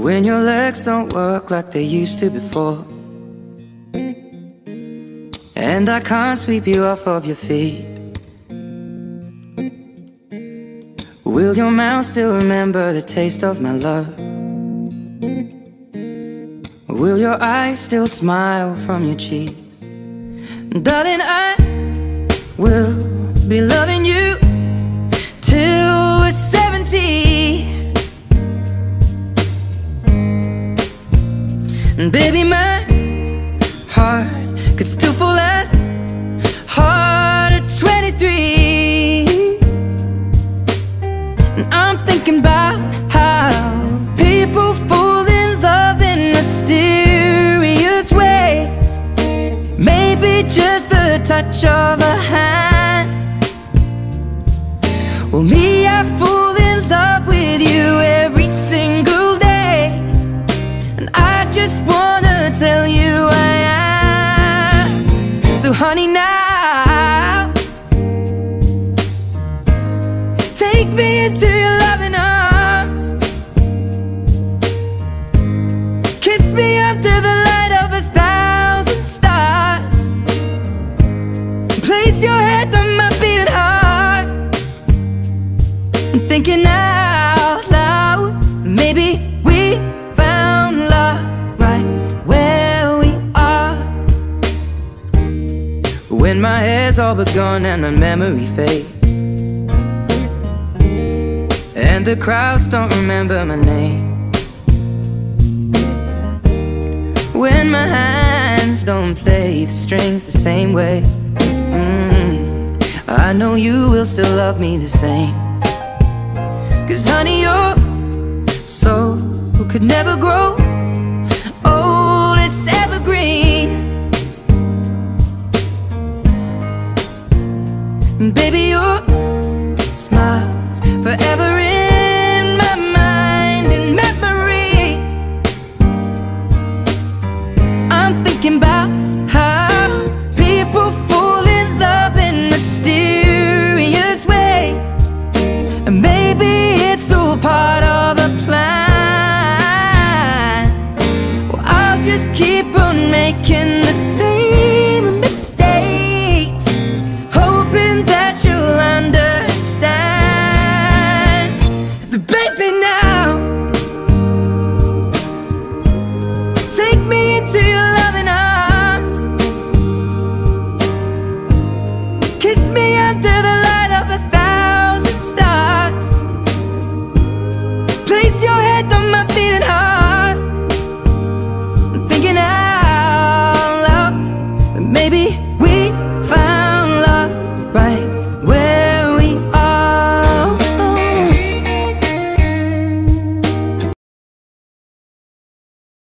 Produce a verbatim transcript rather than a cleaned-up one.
when your legs don't work like they used to before, and I can't sweep you off of your feet. Will your mouth still remember the taste of my love? Will your eyes still smile from your cheeks? Darling, I will be loving you till we're seventy. And baby, my heart could still fall as hard at twenty-three. And I'm thinking about how people fall in love in mysterious ways. Maybe just the touch of a hand. Well, me, I fall in love with you every single day, and I just wanna tell you I am. So honey, now take me into your loving arms. Kiss me under the light of a thousand stars. Place your head on my beating heart. I'm thinking out loud, maybe we found love right where we are. When my hair's all but gone and my memory fades, and the crowds don't remember my name, when my hands don't play the strings the same way, mm, I know you will still love me the same. 'Cause honey, your soul could never grow old, it's evergreen. And baby, your smile's forever in my mind and memory. I'm thinking about how people fall in love in mysterious ways, and maybe it's all part of a plan. Well, I'll just keep on making the same mistakes, hoping that you'll understand. But baby, now take me into your loving arms. Kiss me under the light of a thousand stars. Place your head on my beating heart. I'm thinking out loud that maybe